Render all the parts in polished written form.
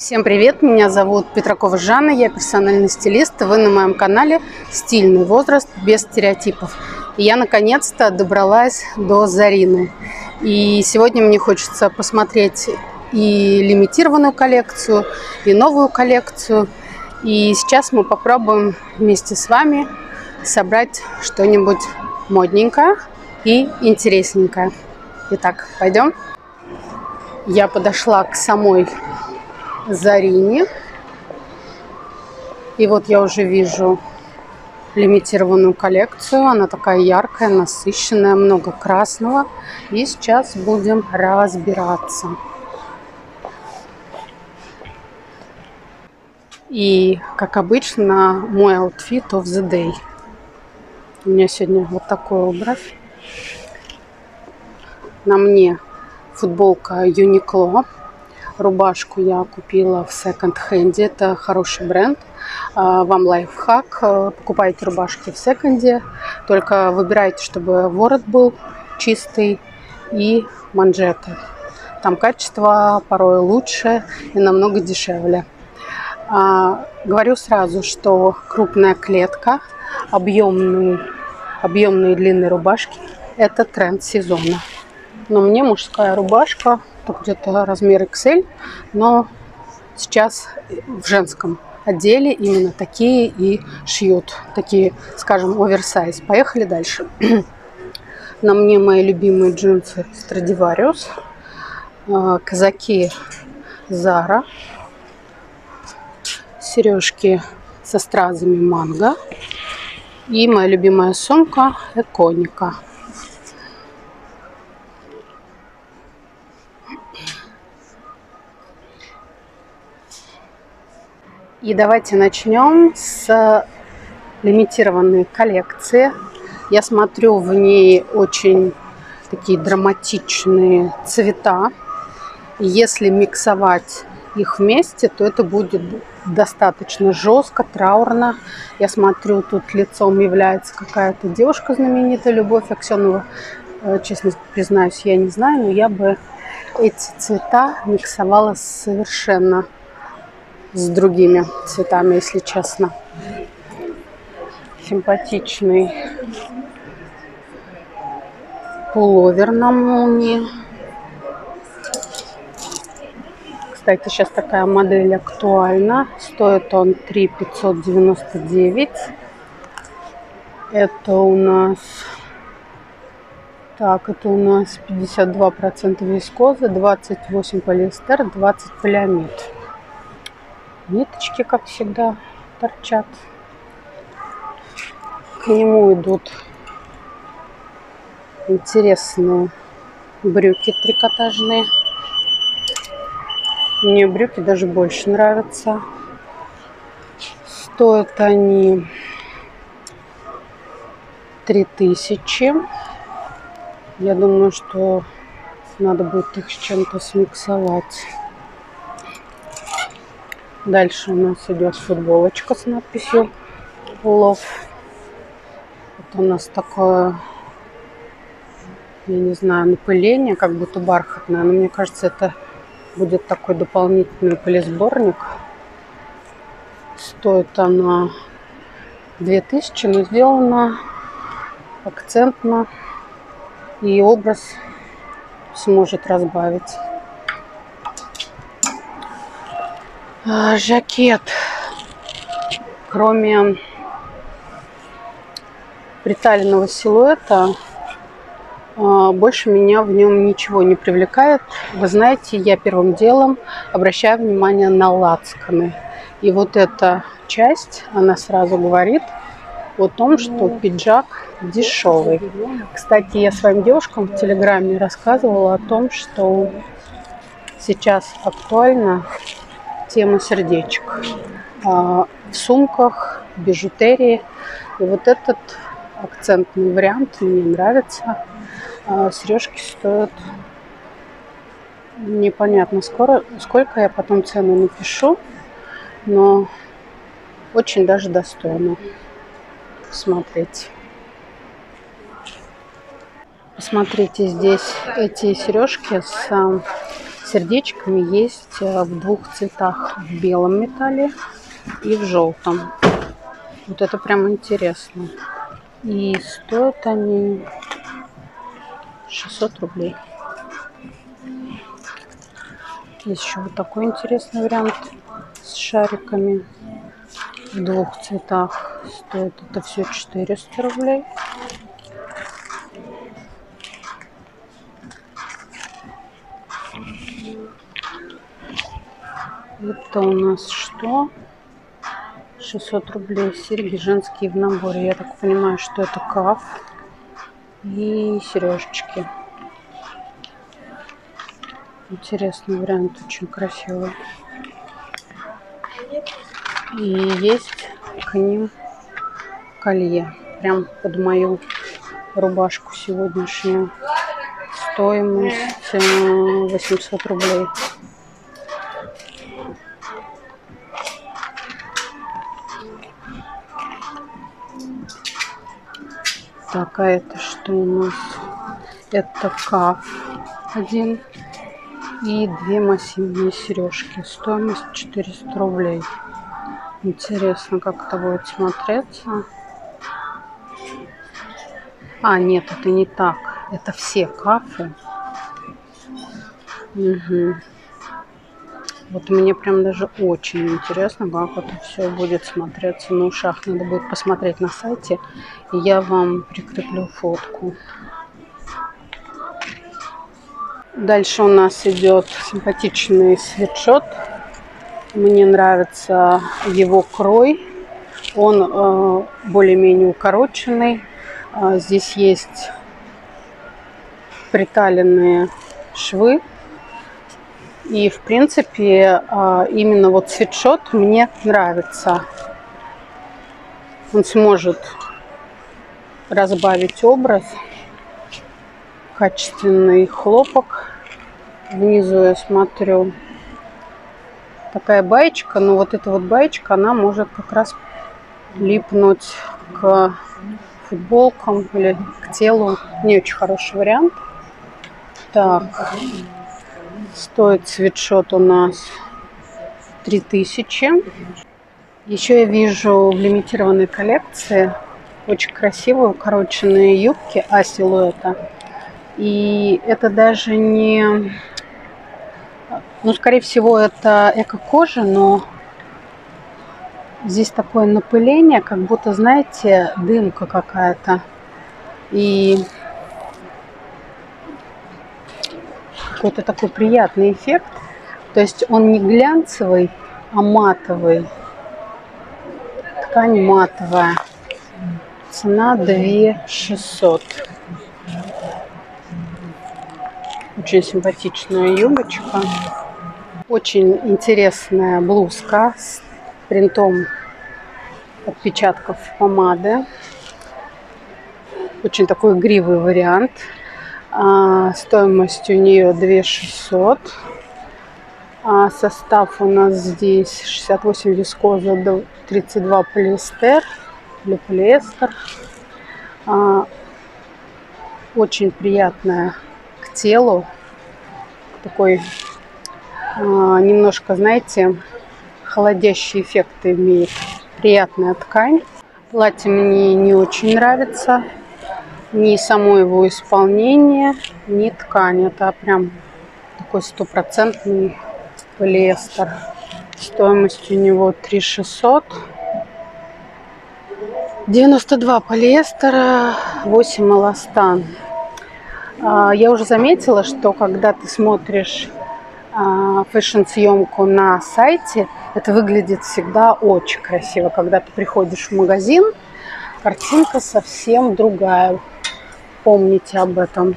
Всем привет, меня зовут Петракова Жанна, я персональный стилист, и вы на моем канале «Стильный возраст без стереотипов». И я наконец-то добралась до Зарины. И сегодня мне хочется посмотреть и лимитированную коллекцию, и новую коллекцию. И сейчас мы попробуем вместе с вами собрать что-нибудь модненькое и интересненькое. Итак, пойдем. Я подошла к самой Зарине. И вот я уже вижу лимитированную коллекцию. Она такая яркая, насыщенная, много красного. И сейчас будем разбираться. И, как обычно, мой outfit of the day. У меня сегодня вот такой образ. На мне футболка Uniqlo. Рубашку я купила в секонд-хенде. Это хороший бренд. Вам лайфхак. Покупайте рубашки в секонде. Только выбирайте, чтобы ворот был чистый и манжеты. Там качество порой лучше и намного дешевле. Говорю сразу, что крупная клетка, объемные длинные рубашки – это тренд сезона. Но мне мужская рубашка, где-то размер XL, но сейчас в женском отделе именно такие и шьют. Такие, скажем, оверсайз. Поехали дальше. На мне мои любимые джинсы Stradivarius, казаки Zara, сережки со стразами Манго и моя любимая сумка Эконика. И давайте начнем с лимитированной коллекции. Я смотрю, в ней очень такие драматичные цвета. Если миксовать их вместе, то это будет достаточно жестко, траурно. Я смотрю, тут лицом является какая-то девушка знаменитая, Любовь Аксенова. Честно признаюсь, я не знаю, но я бы эти цвета миксовала совершенно с другими цветами, если честно. Симпатичный пуловер на молнии. Кстати, сейчас такая модель актуальна. Стоит он 3599. Это у нас 52% вискоза, 28 полиэстер, 20 полиамид. Ниточки, как всегда, торчат. К нему идут интересные брюки трикотажные. Мне брюки даже больше нравятся. Стоят они 3000. Я думаю, что надо будет их с чем-то смиксовать. Дальше у нас идет футболочка с надписью Love. Это у нас такое, я не знаю, напыление, как будто бархатное. Но мне кажется, это будет такой дополнительный полисборник. Стоит она 2000, но сделана акцентно. И образ сможет разбавить. Жакет. Кроме приталенного силуэта, больше меня в нем ничего не привлекает. Вы знаете, я первым делом обращаю внимание на лацканы. И вот эта часть, она сразу говорит о том, что пиджак дешевый. Кстати, я своим девушкам в Телеграме рассказывала о том, что сейчас актуальна тема сердечек в сумках, бижутерии. И вот этот акцентный вариант мне нравится. Сережки стоят непонятно сколько, я потом цену напишу, но очень даже достойно. Смотрите. Посмотрите, здесь эти сережки с сердечками есть в двух цветах. В белом металле и в желтом. Вот это прям интересно. И стоят они 600 рублей. Есть еще вот такой интересный вариант с шариками в двух цветах. Стоит это все 400 рублей. Это у нас что? 600 рублей. Серьги женские в наборе. Я так понимаю, что это каф и сережечки. Интересный вариант, очень красивый. И есть к ним колье. Прям под мою рубашку сегодняшнюю. Стоимость 800 рублей. Так, а это что у нас? Это каф один и две массивные сережки. Стоимость 400 рублей. Интересно, как это будет смотреться. А, нет, это не так. Это все кафы. Угу. Вот мне прям даже очень интересно, как это все будет смотреться на ушах. Надо будет посмотреть на сайте, и я вам прикреплю фотку. Дальше у нас идет симпатичный свитшот. Мне нравится его крой. Он более-менее укороченный. Здесь есть приталенные швы. И, в принципе, именно вот свитшот мне нравится. Он сможет разбавить образ. Качественный хлопок. Внизу я смотрю такая баечка. Но вот эта вот баечка, она может как раз липнуть к футболкам или к телу. Не очень хороший вариант. Так. Стоит свитшот у нас 3000. Еще я вижу в лимитированной коллекции очень красивые укороченные юбки А-силуэта. И это даже не... Ну, скорее всего, это эко-кожа, но здесь такое напыление, как будто, знаете, дымка какая-то. И какой-то такой приятный эффект. То есть он не глянцевый, а матовый. Ткань матовая. Цена 2600. Очень симпатичная юбочка. Очень интересная блузка с принтом отпечатков помады. Очень такой игривый вариант. Стоимость у нее 2600. Состав у нас здесь 68 вискоза, 32 полиэстер или полиэстер. Очень приятная к телу. Такой немножко, знаете, холодящий эффект имеет. Приятная ткань. Платье мне не очень нравится. Ни само его исполнение, ни ткань. Это прям такой стопроцентный полиэстер. Стоимость у него 3600. 92 полиэстера, 8 эластан. Я уже заметила, что когда ты смотришь фэшн-съемку на сайте, это выглядит всегда очень красиво. Когда ты приходишь в магазин, картинка совсем другая. Помните об этом.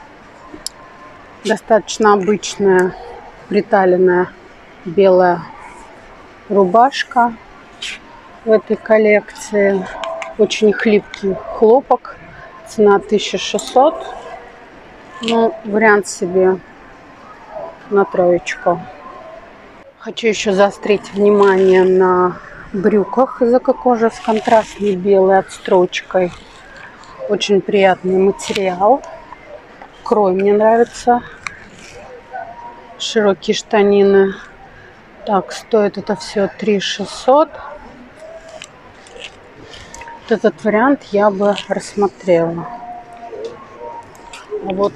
Достаточно обычная приталенная белая рубашка в этой коллекции. Очень хлипкий хлопок. Цена 1600. Ну, вариант себе на троечку. Хочу еще заострить внимание на брюках из эко-кожи с контрастной белой отстрочкой. Очень приятный материал. Крой мне нравится. широкие штанины. Так, стоит это все 3600. Вот этот вариант я бы рассмотрела. А вот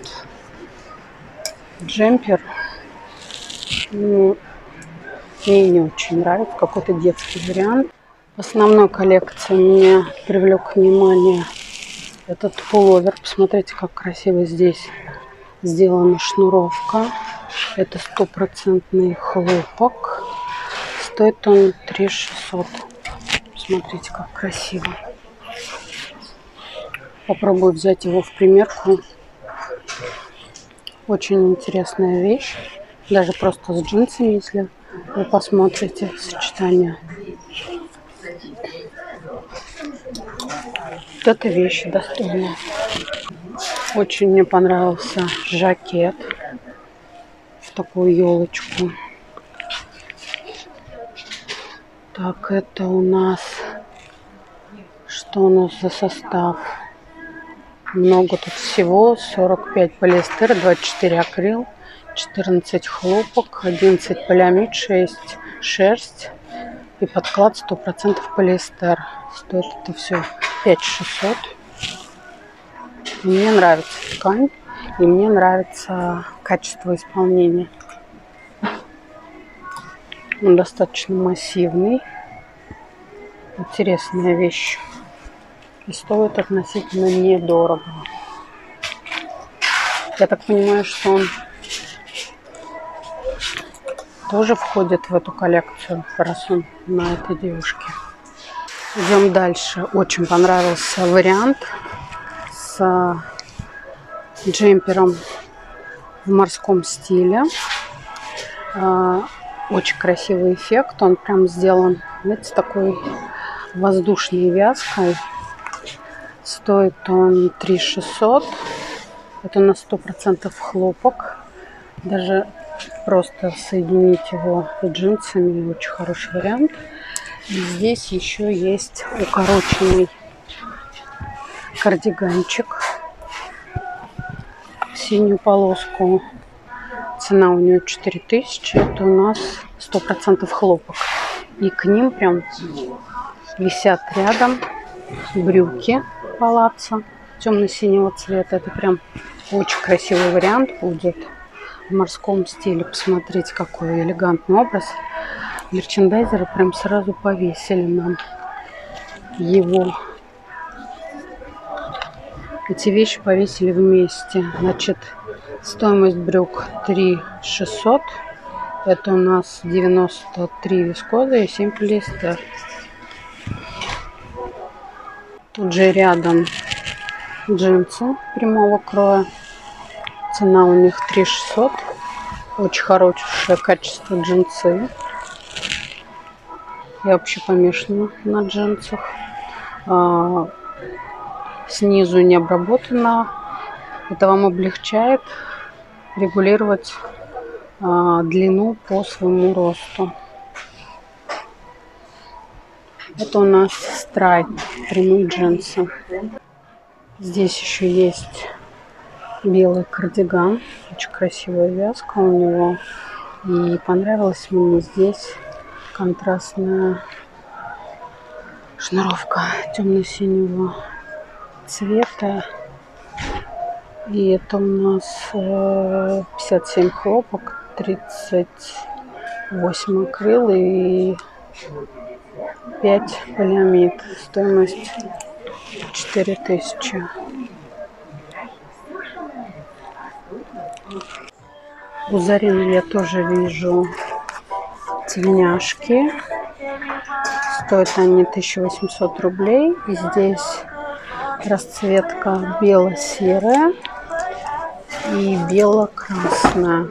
джемпер мне не очень нравится. Какой-то детский вариант. В основной коллекции меня привлек внимание этот пуловер. Посмотрите, как красиво здесь сделана шнуровка. Это стопроцентный хлопок. Стоит он 3600. Смотрите, как красиво. Попробую взять его в примерку. Очень интересная вещь. Даже просто с джинсами, если вы посмотрите сочетание. Вот эта вещь достойная. Очень мне понравился жакет в такую елочку. Так, это у нас... Что у нас за состав? Много тут всего. 45 полиэстер, 24 акрил, 14 хлопок, 11 полиамид, 6 шерсть и подклад 100% полиэстер. Стоит это все 5600. Мне нравится ткань и мне нравится качество исполнения. Он достаточно массивный. Интересная вещь. И стоит относительно недорого. Я так понимаю, что он тоже входит в эту коллекцию, раз он на этой девушке. Идем дальше. Очень понравился вариант с джемпером в морском стиле. Очень красивый эффект. Он прям сделан, знаете, с такой воздушной вязкой. Стоит он 3600. Это на 100% хлопок. Даже просто соединить его с джинсами очень хороший вариант. И здесь еще есть укороченный кардиганчик в синюю полоску. Цена у нее 4000. Это у нас 100% хлопок. И к ним прям висят рядом брюки палаццо темно-синего цвета. Это прям очень красивый вариант будет в морском стиле. Посмотрите, какой элегантный образ. Мерчендайзеры прям сразу повесили нам его. Эти вещи повесили вместе. Значит, стоимость брюк 3600. Это у нас 93 вискоза и 7 полиэстер. Тут же рядом джинсы прямого кроя. Цена у них 3600. Очень хорошее качество джинсы. Я вообще помешана на джинсах. Снизу не обработано. Это вам облегчает регулировать длину по своему росту. Это у нас страйт, прямые джинсы. Здесь еще есть белый кардиган. Очень красивая вязка у него. И понравилась мне здесь контрастная шнуровка темно-синего цвета. И это у нас 57 хлопок, 38 акрил и 5 полиамид. Стоимость 4000. У Зарины я тоже вижу тельняшки. Стоят они 1800 рублей. И здесь расцветка бело-серая и бело-красная.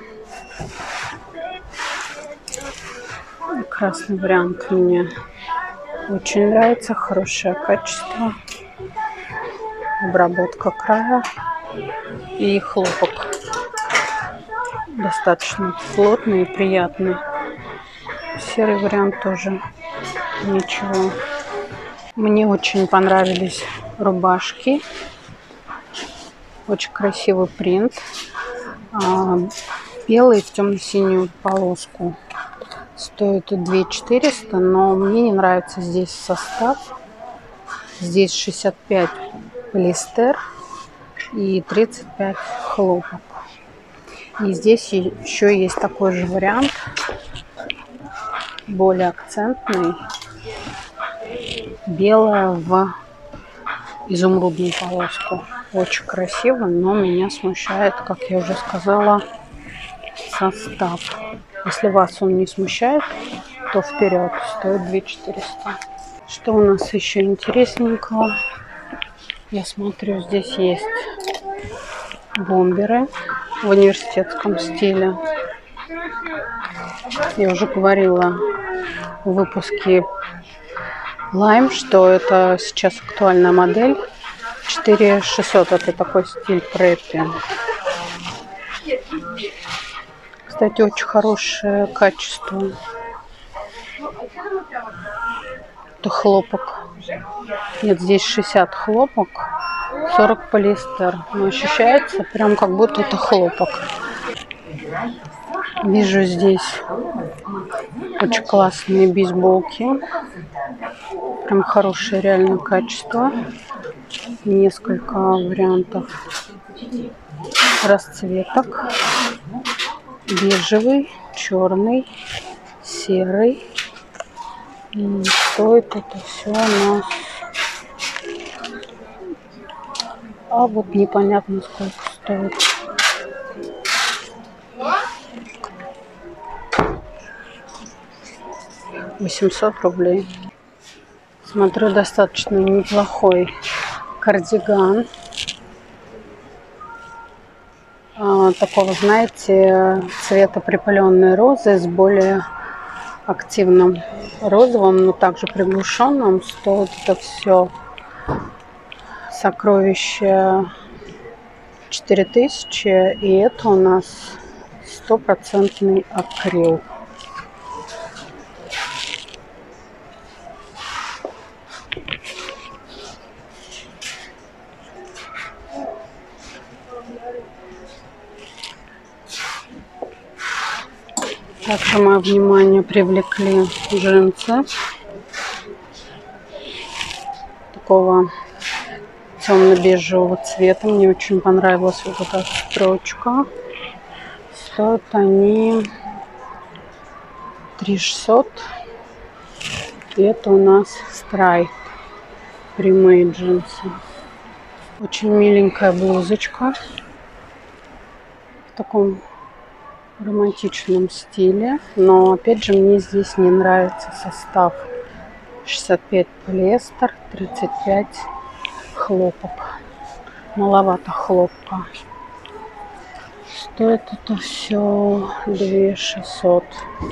Красный вариант мне очень нравится. Хорошее качество. Обработка края и хлопок. Достаточно плотный и приятный. Серый вариант тоже ничего. Мне очень понравились рубашки. Очень красивый принт. белый в темно-синюю полоску. Стоит 2400, но мне не нравится здесь состав. Здесь 65 полиэстер и 35 хлопок. И здесь еще есть такой же вариант, более акцентный, белая в изумрудную полоску. Очень красиво, но меня смущает, как я уже сказала, состав. Если вас он не смущает, то вперед, стоит 2400. Что у нас еще интересненького? Я смотрю, здесь есть бомберы в университетском стиле. Я уже говорила в выпуске Lime, что это сейчас актуальная модель. 4600 это такой стиль преппи. Кстати, очень хорошее качество. Это хлопок. Нет, здесь 60 хлопок, 40 полиэстер. Но ощущается прям как будто это хлопок. Вижу здесь очень классные бейсболки. Прям хорошее реально качество. Несколько вариантов расцветок. Бежевый, черный, серый. И стоит это все у нас... А вот непонятно сколько стоит. $800. Смотрю, достаточно неплохой кардиган. Такого, знаете, цвета припыленной розы с более активным розовым, но также приглушенным. Стоит это все сокровище 4000, и это у нас 100% акрил. Также мое внимание привлекли джинсы такого темно-бежевого цвета. Мне очень понравилась вот эта строчка. Стоят они 3600. И это у нас страйп, прямые джинсы. Очень миленькая блузочка в таком романтичном стиле, но опять же мне здесь не нравится состав. 65 полиэстер, 35 хлопок. Маловато хлопка. Стоит это все 2600.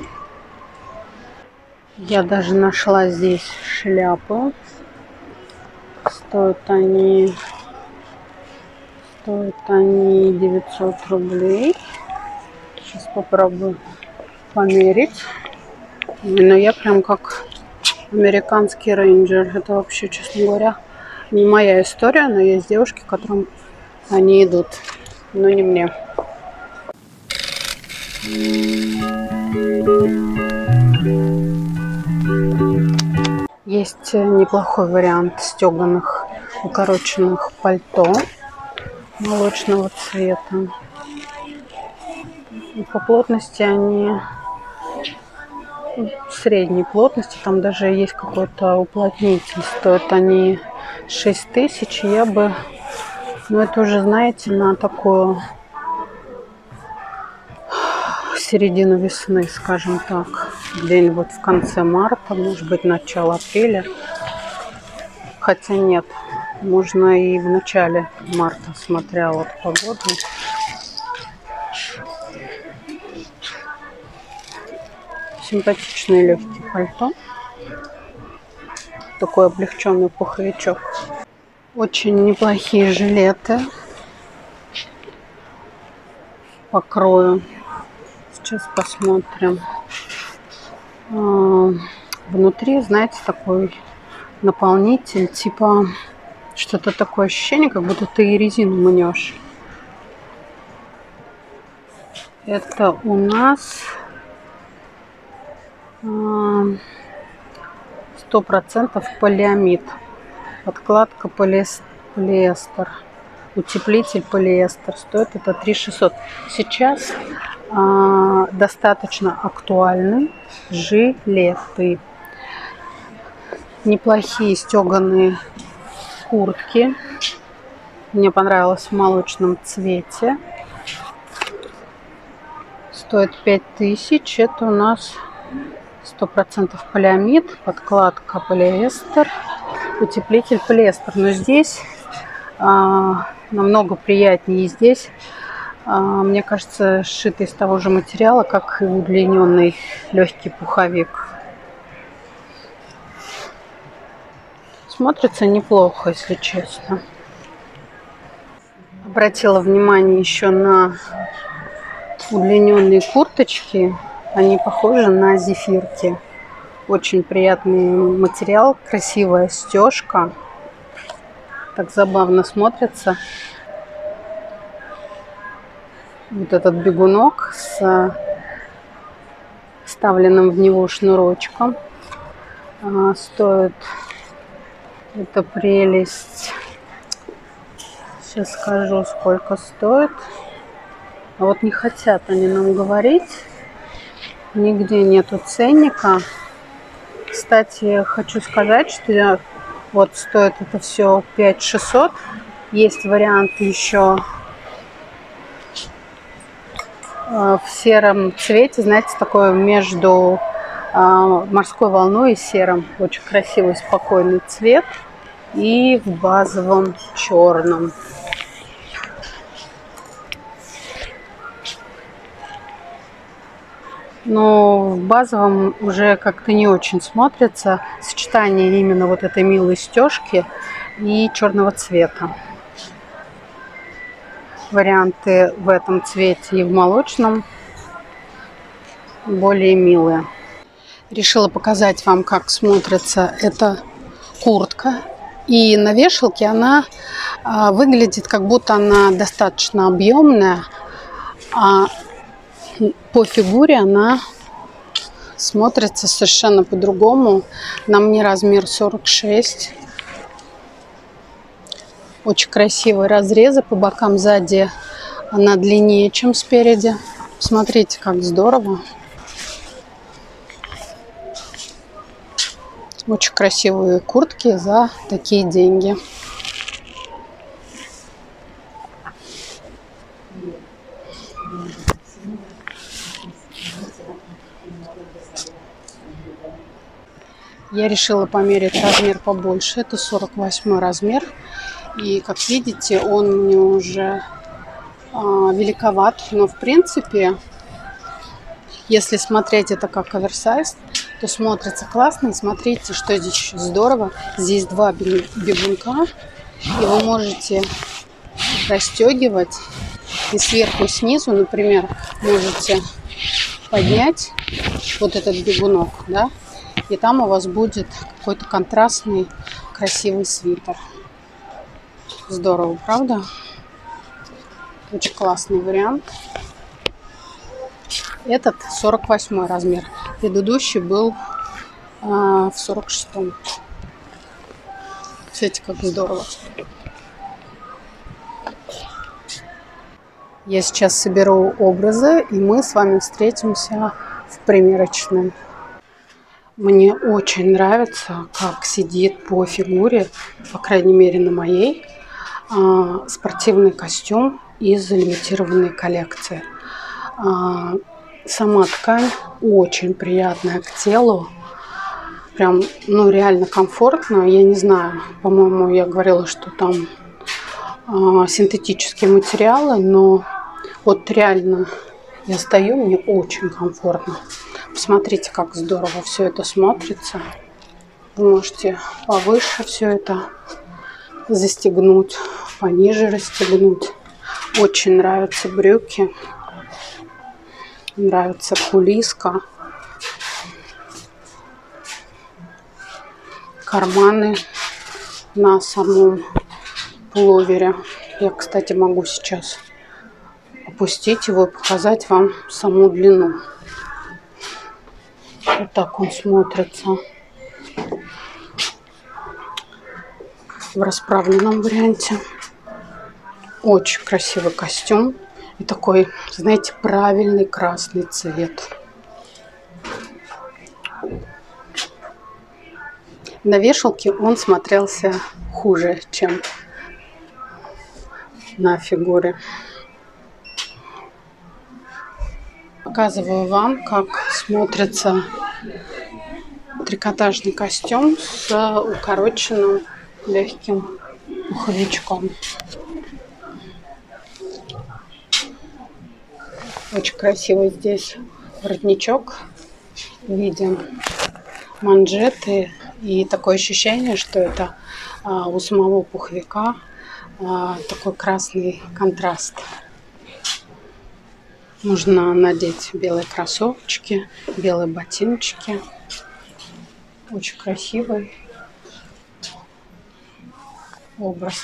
Я даже нашла здесь шляпы. Стоят они 900 рублей. Сейчас попробую померить. Но я прям как американский рейнджер. Это вообще, честно говоря, не моя история, но есть девушки, которым они идут. Но не мне. Есть неплохой вариант стеганых укороченных пальто молочного цвета. И по плотности они средней плотности. Там даже есть какой-то уплотнитель. Стоят они 6000. Я бы, ну это уже, знаете, на такую середину весны, скажем так. Где-нибудь в конце марта, может быть, начало апреля. Хотя нет, можно и в начале марта, смотря вот погоду. Симпатичное легкое пальто. Такой облегченный пуховичок. Очень неплохие жилеты по крою. Сейчас посмотрим. Внутри, знаете, такой наполнитель, типа что-то такое ощущение, как будто ты резину мнешь. Это у нас 100% полиамид. Подкладка полиэстер. Утеплитель полиэстер. Стоит это 3600. Сейчас достаточно актуальны жилеты. Неплохие стеганые куртки. Мне понравилось в молочном цвете. Стоит 5000. Это у нас 100% полиамид, подкладка полиэстер, утеплитель полиэстер. Но здесь намного приятнее. Здесь, мне кажется, сшитый из того же материала, как и удлиненный легкий пуховик. Смотрится неплохо, если честно. Обратила внимание еще на удлиненные курточки. Они похожи на зефирки. Очень приятный материал, красивая стежка. Так забавно смотрится. Вот этот бегунок с вставленным в него шнурочком. Стоит эта прелесть. Сейчас скажу, сколько стоит. А вот не хотят они нам говорить. Нигде нету ценника. Кстати, хочу сказать, что вот стоит это все 5600. Есть вариант еще в сером цвете, знаете, такое между морской волной и серым. Очень красивый, спокойный цвет. И в базовом черном. Но в базовом уже как-то не очень смотрится сочетание именно вот этой милой стежки и черного цвета. Варианты в этом цвете и в молочном более милые. Решила показать вам, как смотрится эта куртка. И на вешалке она выглядит, как будто она достаточно объемная, а по фигуре она смотрится совершенно по-другому. На мне размер 46. Очень красивые разрезы по бокам, сзади она длиннее, чем спереди. Смотрите, как здорово. Очень красивые куртки за такие деньги. Я решила померить размер побольше. Это 48 размер. И, как видите, он мне уже великоват. Но, в принципе, если смотреть это как оверсайз, то смотрится классно. И смотрите, что здесь еще здорово. Здесь два бегунка. И вы можете расстегивать. И сверху, и снизу, например, можете поднять вот этот бегунок, да? И там у вас будет какой-то контрастный, красивый свитер. Здорово, правда? Очень классный вариант. Этот 48 размер. Предыдущий был в 46-м. Смотрите, как здорово. Я сейчас соберу образы, и мы с вами встретимся в примерочной. Мне очень нравится, как сидит по фигуре, по крайней мере на моей, спортивный костюм из лимитированной коллекции. Сама ткань очень приятная к телу. Прям, ну, реально комфортно. Я не знаю, по-моему, я говорила, что там синтетические материалы, но вот реально я стою, мне очень комфортно. Посмотрите, как здорово все это смотрится. Вы можете повыше все это застегнуть, пониже расстегнуть. Очень нравятся брюки. Нравится кулиска. Карманы на самом пуловере. Я, кстати, могу сейчас опустить его и показать вам саму длину. Вот так он смотрится в расправленном варианте. Очень красивый костюм. И такой, знаете, правильный красный цвет. На вешалке он смотрелся хуже, чем на фигуре. Показываю вам, как смотрится трикотажный костюм с укороченным легким пуховичком. Очень красивый здесь воротничок в виде манжеты. И такое ощущение, что это у самого пуховика такой красный контраст. Нужно надеть белые кроссовочки, белые ботиночки. Очень красивый образ.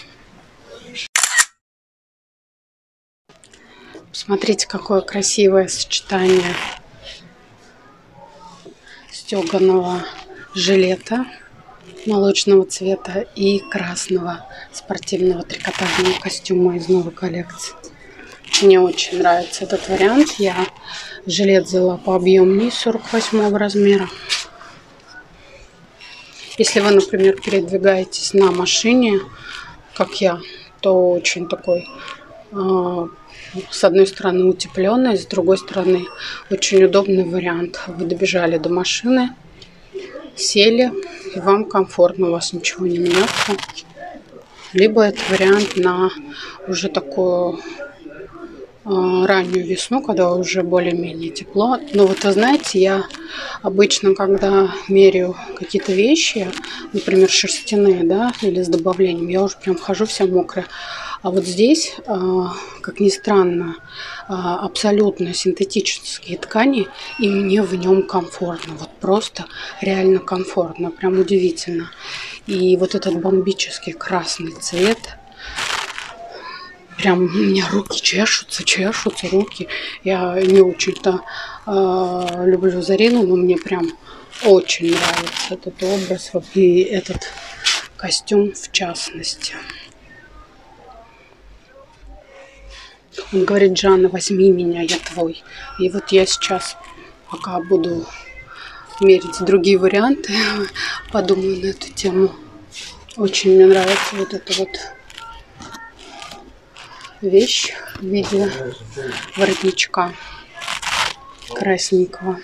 Посмотрите, какое красивое сочетание стеганого жилета молочного цвета и красного спортивного трикотажного костюма из новой коллекции. Мне очень нравится этот вариант. Я жилет взяла пообъемнее 48 размера. Если вы, например, передвигаетесь на машине, как я, то очень такой, с одной стороны утепленный, с другой стороны очень удобный вариант. Вы добежали до машины, сели, и вам комфортно, у вас ничего не мнется. Либо это вариант на уже такую раннюю весну, когда уже более-менее тепло. Но вот вы знаете, я обычно, когда меряю какие-то вещи, например, шерстяные, да, или с добавлением, я уже прям хожу вся мокрая. А вот здесь, как ни странно, абсолютно синтетические ткани, и мне в нем комфортно. Вот просто реально комфортно, прям удивительно. И вот этот бомбический красный цвет, прям у меня руки чешутся руки. Я не очень-то люблю Зарину, но мне прям очень нравится этот образ и этот костюм в частности. Он говорит: Жанна, возьми меня, я твой. И вот я сейчас, пока буду мерить другие варианты, подумаю на эту тему. Очень мне нравится вот эта вот вещь в виде воротничка красненького.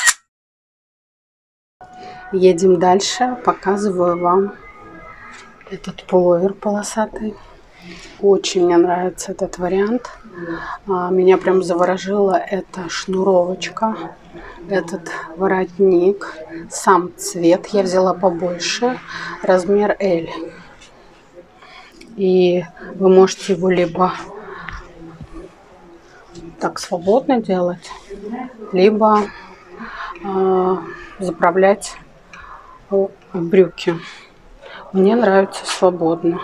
Едем дальше. Показываю вам этот пуловер полосатый. Очень мне нравится этот вариант. Меня прям заворожило эта шнуровочка, этот воротник, сам цвет. Я взяла побольше, размер L. И вы можете его либо так свободно делать, либо заправлять в брюки. Мне нравится свободно.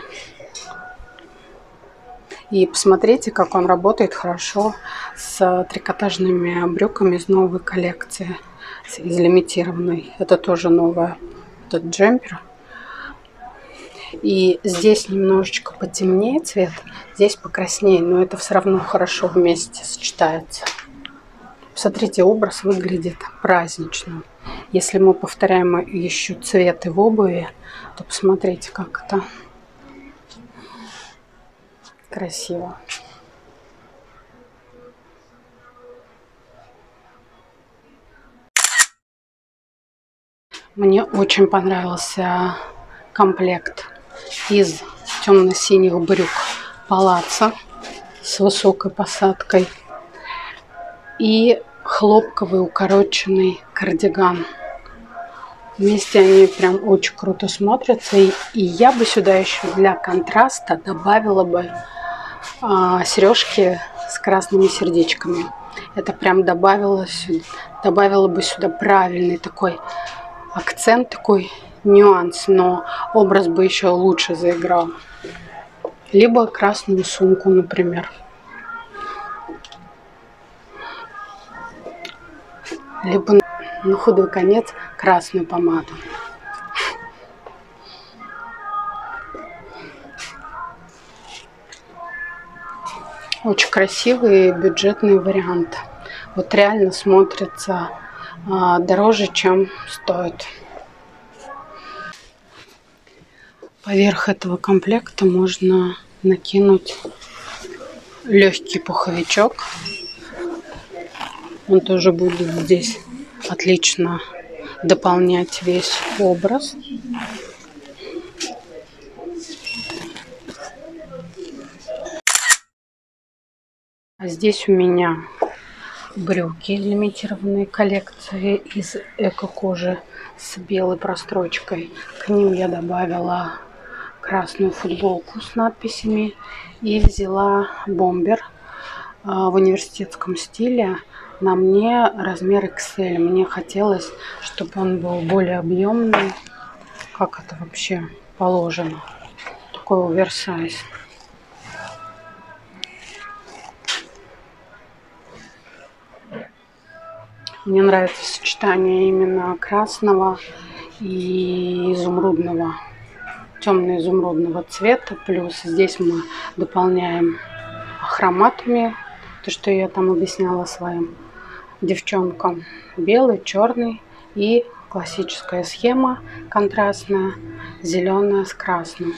И посмотрите, как он работает хорошо с трикотажными брюками из новой коллекции, из лимитированной. Это тоже новая, этот джемпер. И здесь немножечко потемнее цвет, здесь покраснее, но это все равно хорошо вместе сочетается. Посмотрите, образ выглядит празднично. Если мы повторяем еще цветы в обуви, то посмотрите, как это красиво. Мне очень понравился комплект из темно-синих брюк палаццо с высокой посадкой и хлопковый укороченный кардиган. Вместе они прям очень круто смотрятся. И я бы сюда еще для контраста добавила бы сережки с красными сердечками. Это прям добавило бы сюда правильный такой акцент, такой нюанс, но образ бы еще лучше заиграл. Либо красную сумку, например. либо на худой конец красную помаду. Очень красивый бюджетный вариант. Вот реально смотрится дороже, чем стоит. Поверх этого комплекта можно накинуть легкий пуховичок. Он тоже будет здесь отлично дополнять весь образ. А здесь у меня брюки лимитированной коллекции из эко-кожи с белой прострочкой. К ним я добавила красную футболку с надписями и взяла бомбер в университетском стиле. На мне размер XL. Мне хотелось, чтобы он был более объемный, как это вообще положено. Такой оверсайз. Мне нравится сочетание именно красного и изумрудного, темно-изумрудного цвета. Плюс здесь мы дополняем ахроматами, то, что я там объясняла своим девчонкам. Белый, черный и классическая схема контрастная, зеленая с красным.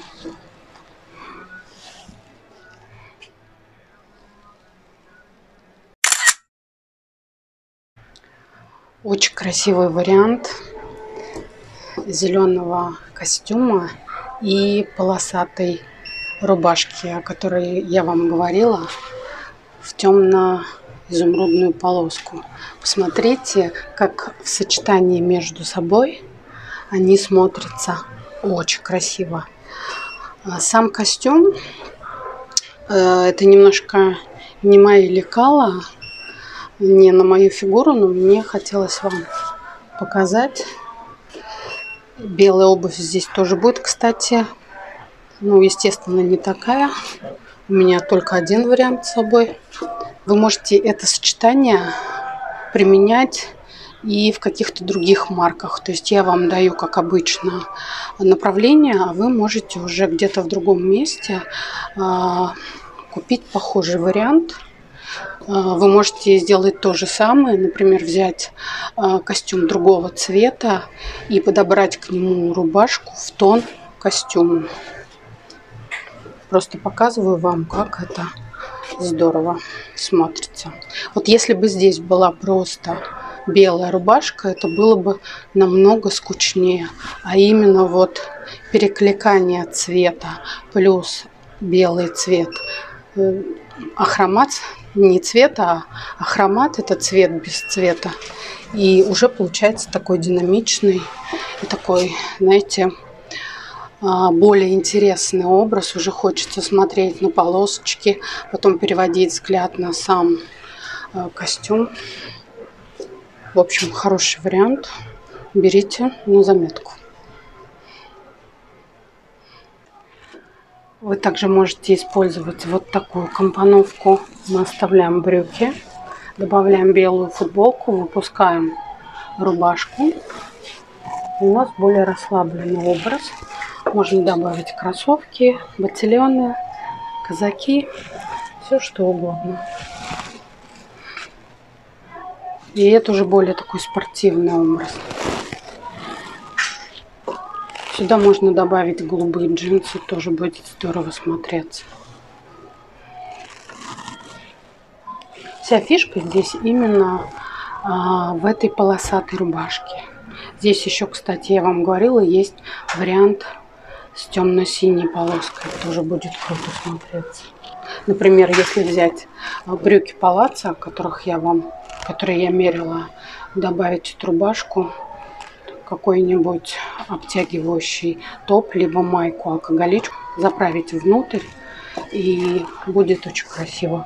Очень красивый вариант зеленого костюма и полосатой рубашки, о которой я вам говорила, в темно-изумрудную полоску. Посмотрите, как в сочетании между собой они смотрятся очень красиво. Сам костюм это немножко не мои лекала, не на мою фигуру, но мне хотелось вам показать. Белая обувь здесь тоже будет, кстати. Ну, естественно, не такая. У меня только один вариант с собой. Вы можете это сочетание применять и в каких-то других марках. То есть я вам даю, как обычно, направление, а вы можете уже где-то в другом месте купить похожий вариант. Вы можете сделать то же самое, например, взять костюм другого цвета и подобрать к нему рубашку в тон костюму. Просто показываю вам, как это здорово смотрится. Вот если бы здесь была просто белая рубашка, это было бы намного скучнее. А именно вот перекликание цвета плюс белый цвет. Ахромат не цвет, а ахромат — это цвет без цвета. И уже получается такой динамичный, такой, знаете, более интересный образ. Уже хочется смотреть на полосочки, потом переводить взгляд на сам костюм. В общем, хороший вариант. Берите на заметку. Вы также можете использовать вот такую компоновку. Мы оставляем брюки, добавляем белую футболку, выпускаем рубашку. У нас более расслабленный образ. Можно добавить кроссовки, ботильоны, казаки, все что угодно. И это уже более такой спортивный образ. Сюда можно добавить голубые джинсы, тоже будет здорово смотреться. Вся фишка здесь именно в этой полосатой рубашке. Здесь еще, кстати, я вам говорила, есть вариант с темно-синей полоской. Тоже будет круто смотреться. Например, если взять брюки палаццо, которые я мерила, добавить эту рубашку, какой-нибудь обтягивающий топ, либо майку, алкоголичку, заправить внутрь, и будет очень красиво.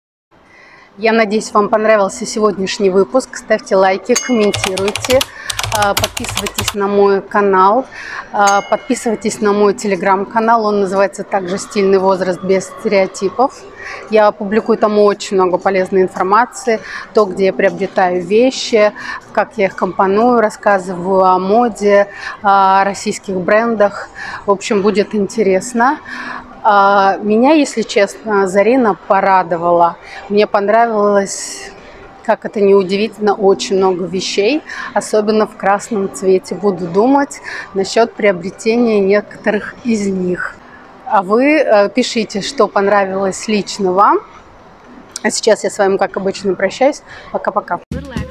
Я надеюсь, вам понравился сегодняшний выпуск. Ставьте лайки, комментируйте. Подписывайтесь на мой канал, подписывайтесь на мой телеграм-канал, он называется также «Стильный возраст без стереотипов». Я публикую там очень много полезной информации, то, где я приобретаю вещи, как я их компоную, рассказываю о моде, о российских брендах. В общем, будет интересно. Меня, если честно, Зарина порадовала. Мне понравилось, как это ни удивительно, очень много вещей, особенно в красном цвете. Буду думать насчет приобретения некоторых из них. А вы пишите, что понравилось лично вам. А сейчас я с вами, как обычно, прощаюсь. Пока-пока.